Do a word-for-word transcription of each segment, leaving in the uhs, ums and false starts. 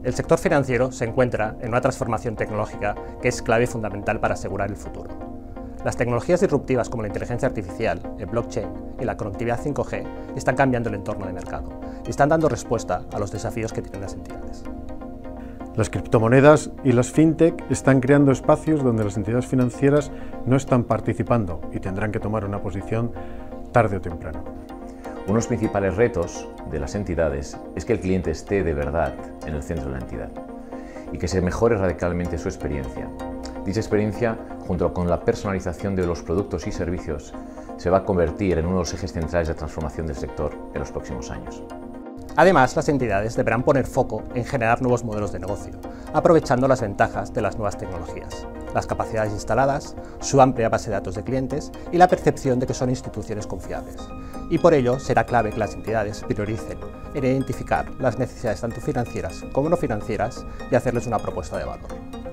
El sector financiero se encuentra en una transformación tecnológica que es clave y fundamental para asegurar el futuro. Las tecnologías disruptivas como la inteligencia artificial, el blockchain y la conectividad cinco G están cambiando el entorno de mercado y están dando respuesta a los desafíos que tienen las entidades. Las criptomonedas y las fintech están creando espacios donde las entidades financieras no están participando y tendrán que tomar una posición tarde o temprano. Uno de los principales retos de las entidades es que el cliente esté de verdad en el centro de la entidad y que se mejore radicalmente su experiencia. Dicha experiencia, junto con la personalización de los productos y servicios, se va a convertir en uno de los ejes centrales de transformación del sector en los próximos años. Además, las entidades deberán poner foco en generar nuevos modelos de negocio, aprovechando las ventajas de las nuevas tecnologías, las capacidades instaladas, su amplia base de datos de clientes y la percepción de que son instituciones confiables. Y por ello será clave que las entidades prioricen en identificar las necesidades tanto financieras como no financieras y hacerles una propuesta de valor.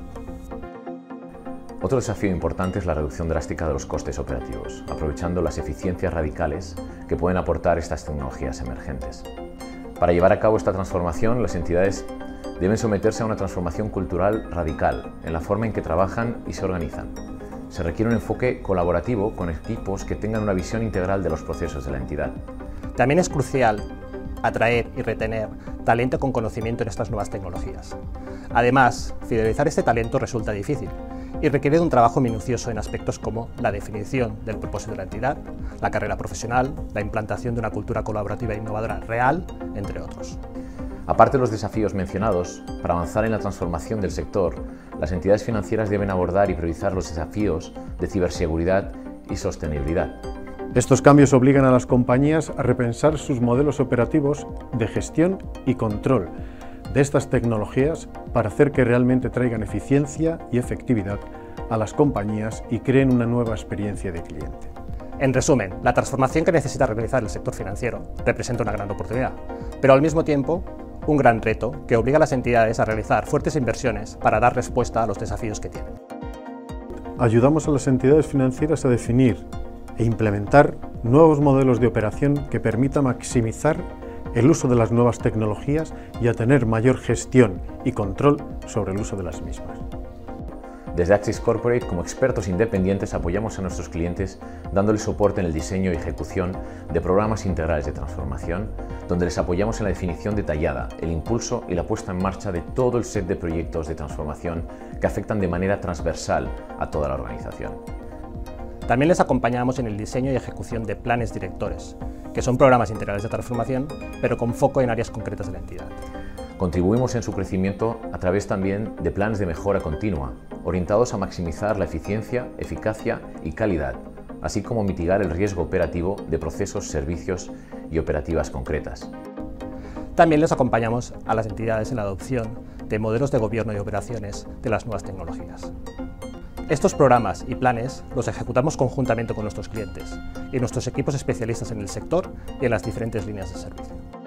Otro desafío importante es la reducción drástica de los costes operativos, aprovechando las eficiencias radicales que pueden aportar estas tecnologías emergentes. Para llevar a cabo esta transformación, las entidades deben someterse a una transformación cultural radical en la forma en que trabajan y se organizan. Se requiere un enfoque colaborativo con equipos que tengan una visión integral de los procesos de la entidad. También es crucial atraer y retener talento con conocimiento en estas nuevas tecnologías. Además, fidelizar este talento resulta difícil y requiere de un trabajo minucioso en aspectos como la definición del propósito de la entidad, la carrera profesional, la implantación de una cultura colaborativa e innovadora real, entre otros. Aparte de los desafíos mencionados, para avanzar en la transformación del sector, las entidades financieras deben abordar y priorizar los desafíos de ciberseguridad y sostenibilidad. Estos cambios obligan a las compañías a repensar sus modelos operativos de gestión y control de estas tecnologías para hacer que realmente traigan eficiencia y efectividad a las compañías y creen una nueva experiencia de cliente. En resumen, la transformación que necesita realizar el sector financiero representa una gran oportunidad, pero al mismo tiempo un gran reto que obliga a las entidades a realizar fuertes inversiones para dar respuesta a los desafíos que tienen. Ayudamos a las entidades financieras a definir e implementar nuevos modelos de operación que permitan maximizar el uso de las nuevas tecnologías y a tener mayor gestión y control sobre el uso de las mismas. Desde Axis Corporate, como expertos independientes, apoyamos a nuestros clientes dándoles soporte en el diseño y ejecución de programas integrales de transformación, donde les apoyamos en la definición detallada, el impulso y la puesta en marcha de todo el set de proyectos de transformación que afectan de manera transversal a toda la organización. También les acompañamos en el diseño y ejecución de planes directores, que son programas integrales de transformación, pero con foco en áreas concretas de la entidad. Contribuimos en su crecimiento a través también de planes de mejora continua, orientados a maximizar la eficiencia, eficacia y calidad, así como mitigar el riesgo operativo de procesos, servicios y operativas concretas. También les acompañamos a las entidades en la adopción de modelos de gobierno y operaciones de las nuevas tecnologías. Estos programas y planes los ejecutamos conjuntamente con nuestros clientes y nuestros equipos especialistas en el sector y en las diferentes líneas de servicio.